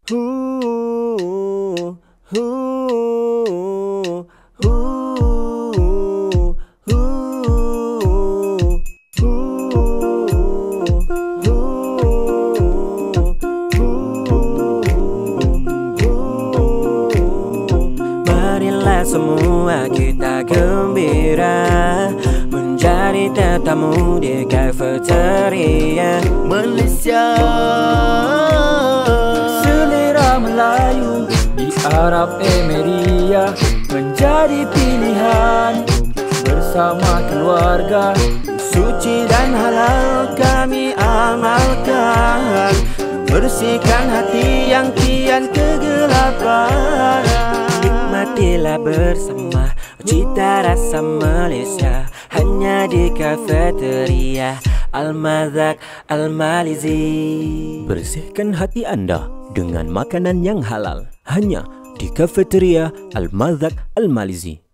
Hu, hu, hu, hu, marilah semua kita gembira menjadi tetamu di kafeteria Malaysia. Selera Melayu di Arab Emiria menjadi pilihan bersama keluarga. Suci dan halal kami amalkan, bersihkan hati yang kian kegelapan. Nikmatilah bersama cita rasa Malaysia hanya di kafeteria Al-Mazak Al-Malizi. Bersihkan hati anda dengan makanan yang halal hanya di kafeteria Al-Mazak Al-Malizi.